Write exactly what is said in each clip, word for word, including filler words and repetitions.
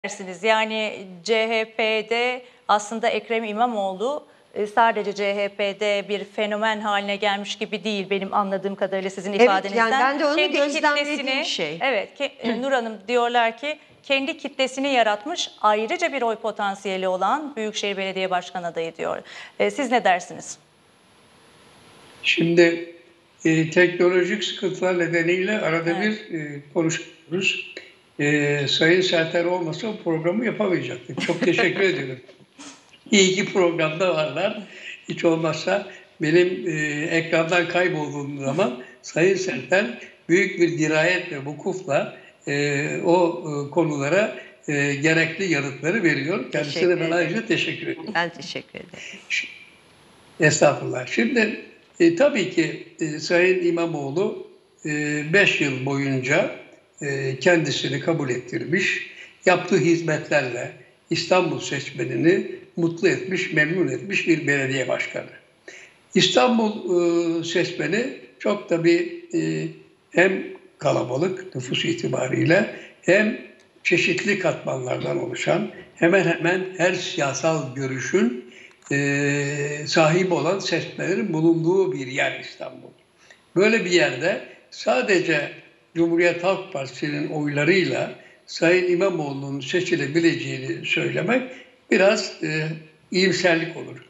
dersiniz? Yani C H P'de aslında Ekrem İmamoğlu e, sadece C H P'de bir fenomen haline gelmiş gibi değil benim anladığım kadarıyla sizin Evet, ifadenizden. yani ben de onu Kendi gözlemlediğim kitlesini, şey. evet, ke, e, Nur Hanım diyorlar ki kendi kitlesini yaratmış, ayrıca bir oy potansiyeli olan Büyükşehir Belediye Başkanı adayı diyor. E, siz ne dersiniz? Şimdi e, teknolojik sıkıntılar nedeniyle arada Evet. bir e, konuşuyoruz. E, Sayın Serter olmasa o programı yapamayacaktık. Çok teşekkür ediyorum. İyi ki programda varlar. Hiç olmazsa benim e, ekrandan kaybolduğum zaman Sayın Serter büyük bir dirayet ve vukufla e, o e, konulara e, gerekli yanıtları veriyor. Kendisine ben ayrıca teşekkür ediyorum. Ben teşekkür ederim. Estağfurullah. Şimdi e, tabii ki e, Sayın İmamoğlu beş e, yıl boyunca e, kendisini kabul ettirmiş, yaptığı hizmetlerle İstanbul seçmenini mutlu etmiş, memnun etmiş bir belediye başkanı. İstanbul e, seçmeni çok tabii e, hem kalabalık nüfus itibariyle hem çeşitli katmanlardan oluşan hemen hemen her siyasal görüşün e, sahibi olan seçmenlerin bulunduğu bir yer İstanbul. Böyle bir yerde sadece Cumhuriyet Halk Partisi'nin oylarıyla Sayın İmamoğlu'nun seçilebileceğini söylemek biraz e, iyimserlik olur.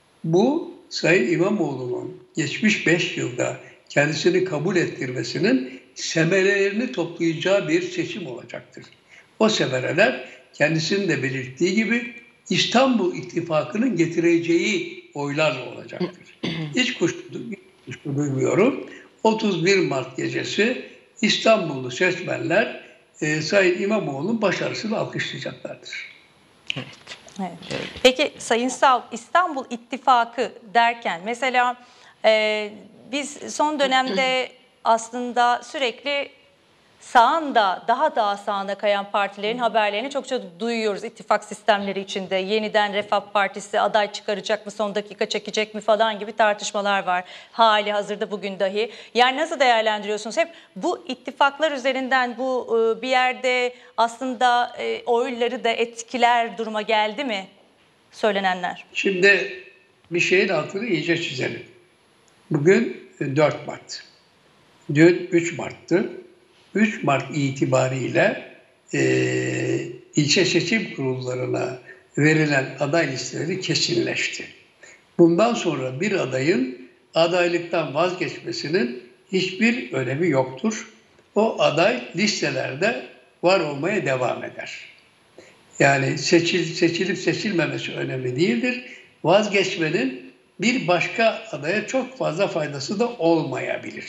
Bu Sayın İmamoğlu'nun geçmiş beş yılda kendisini kabul ettirmesinin semerelerini toplayacağı bir seçim olacaktır. O semereler kendisinin de belirttiği gibi İstanbul İttifakı'nın getireceği oylarla olacaktır. Hiç kuşku, hiç kuşku duymuyorum. otuz bir Mart gecesi İstanbullu seçmenler e, Sayın İmamoğlu'nun başarısını alkışlayacaklardır. Evet. Evet. Peki Sayın Sal, İstanbul İttifakı derken mesela e, biz son dönemde aslında sürekli sağında, daha daha sağına kayan partilerin haberlerini çokça duyuyoruz ittifak sistemleri içinde. Yeniden Refah Partisi aday çıkaracak mı, son dakika çekecek mi falan gibi tartışmalar var. Hali hazırda bugün dahi. Yani nasıl değerlendiriyorsunuz? Hep bu ittifaklar üzerinden bu bir yerde aslında oyları da etkiler duruma geldi mi söylenenler? Şimdi bir şeyin altını iyice çizelim. Bugün dört Mart. Dün üç Mart'tı. üç Mart itibariyle e, ilçe seçim kurullarına verilen aday listeleri kesinleşti. Bundan sonra bir adayın adaylıktan vazgeçmesinin hiçbir önemi yoktur. O aday listelerde var olmaya devam eder. Yani seçil, seçilip seçilmemesi önemli değildir. Vazgeçmenin bir başka adaya çok fazla faydası da olmayabilir.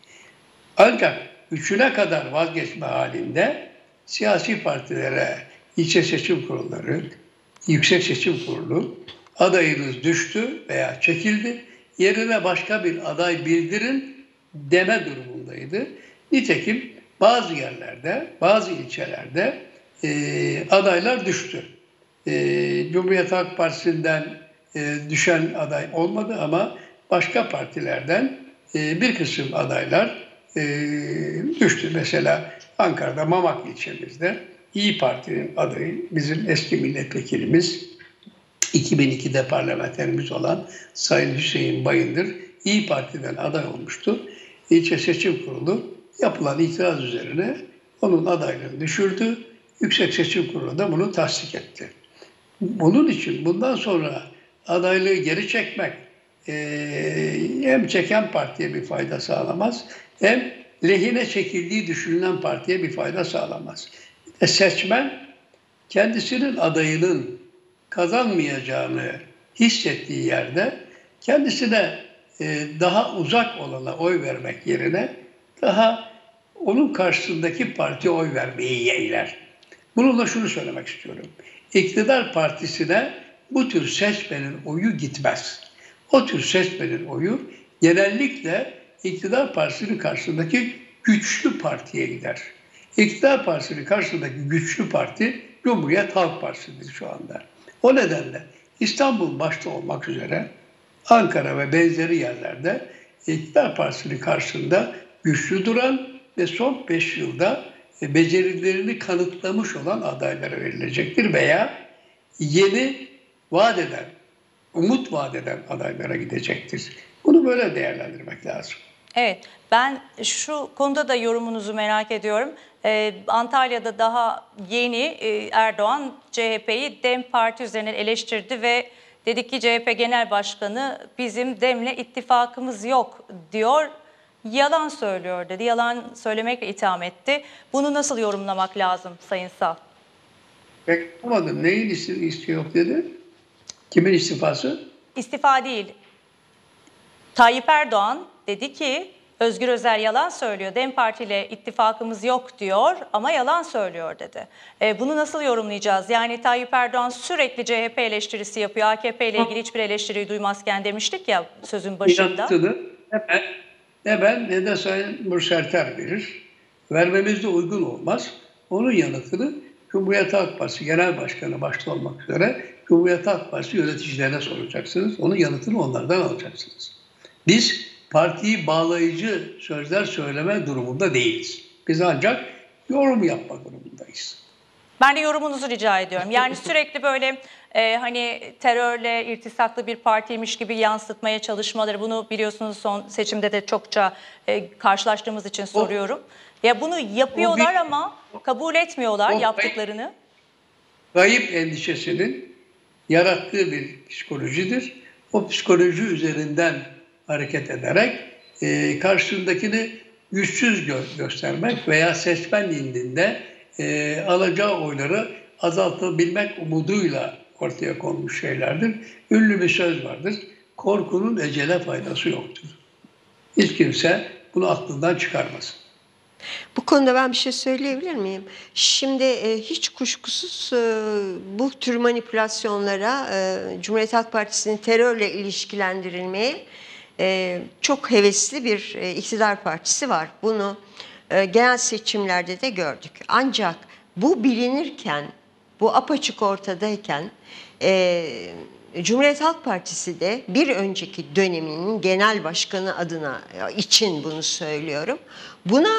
Ancak üçüne kadar vazgeçme halinde siyasi partilere, ilçe seçim kurulları, yüksek seçim kurulu adayınız düştü veya çekildi, yerine başka bir aday bildirin deme durumundaydı. Nitekim bazı yerlerde, bazı ilçelerde e, adaylar düştü. E, Cumhuriyet Halk Partisi'nden e, düşen aday olmadı ama başka partilerden e, bir kısım adaylar e, düştü. Mesela Ankara'da Mamak ilçemizde İYİ Parti'nin adayı bizim eski milletvekilimiz iki bin ikide parlamenterimiz olan Sayın Hüseyin Bayındır İYİ Parti'den aday olmuştu. İlçe Seçim Kurulu yapılan itiraz üzerine onun adaylığını düşürdü. Yüksek Seçim Kurulu da bunu tasdik etti. Bunun için bundan sonra adaylığı geri çekmek e, hem çeken partiye bir fayda sağlamaz hem lehine çekildiği düşünülen partiye bir fayda sağlamaz. E, seçmen kendisinin adayının kazanmayacağını hissettiği yerde kendisine e, daha uzak olana oy vermek yerine daha onun karşısındaki partiye oy vermeyi yeğler. Bununla şunu söylemek istiyorum. İktidar partisine bu tür seçmenin oyu gitmez. O tür seçmenin oyu genellikle iktidar partisinin karşısındaki güçlü partiye gider. İktidar partisinin karşısındaki güçlü parti Cumhuriyet Halk Partisi'dir şu anda. O nedenle İstanbul başta olmak üzere Ankara ve benzeri yerlerde iktidar partisinin karşısında güçlü duran ve son beş yılda e, becerilerini kanıtlamış olan adaylara verilecektir veya yeni vaat eden, umut vaat eden adaylara gidecektir. Bunu böyle değerlendirmek lazım. Evet, ben şu konuda da yorumunuzu merak ediyorum. Ee, Antalya'da daha yeni e, Erdoğan C H P'yi DEM Parti üzerinden eleştirdi ve dedi ki C H P Genel Başkanı bizim DEM'le ittifakımız yok diyor. Yalan söylüyor dedi, yalan söylemekle itham etti. Bunu nasıl yorumlamak lazım Sayın Sal? Pek anlamadım. Neyin istiyor yok dedi? Kimin istifası? İstifa değil. Tayyip Erdoğan dedi ki Özgür Özel yalan söylüyor. DEM Parti ile ittifakımız yok diyor ama yalan söylüyor dedi. E, bunu nasıl yorumlayacağız? Yani Tayyip Erdoğan sürekli C H P eleştirisi yapıyor. A K P ile ilgili hiçbir eleştiriyi duymazken demiştik ya sözün başında. Yanıtını ne ben ne, ben, ne de Sayın Murserter verir. Vermemiz de uygun olmaz. Onun yanıtını Cumhuriyet Halk Partisi Genel Başkanı başta olmak üzere Cumhuriyet Halk Partisi yöneticilerine soracaksınız. Onun yanıtını onlardan alacaksınız. Biz partiyi bağlayıcı sözler söyleme durumunda değiliz. Biz ancak yorum yapma durumundayız. Ben de yorumunuzu rica ediyorum. Yani sürekli böyle e, hani terörle irtisaklı bir partiymiş gibi yansıtmaya çalışmaları, bunu biliyorsunuz son seçimde de çokça e, karşılaştığımız için soruyorum. Ya bunu yapıyorlar bir, ama kabul etmiyorlar o, yaptıklarını. Kayıp endişesinin yarattığı bir psikolojidir. O psikoloji üzerinden hareket ederek e, karşısındakini güçsüz gö göstermek veya seçmen indinde e, alacağı oyları azaltabilmek umuduyla ortaya konmuş şeylerdir. Ünlü bir söz vardır. Korkunun ecele faydası yoktur. Hiç kimse bunu aklından çıkarmasın. Bu konuda ben bir şey söyleyebilir miyim? Şimdi e, hiç kuşkusuz e, bu tür manipülasyonlara e, Cumhuriyet Halk Partisi'nin terörle ilişkilendirilmeye e, çok hevesli bir e, iktidar partisi var. Bunu e, genel seçimlerde de gördük. Ancak bu bilinirken, bu apaçık ortadayken e, Cumhuriyet Halk Partisi de bir önceki döneminin genel başkanı adına için bunu söylüyorum. Buna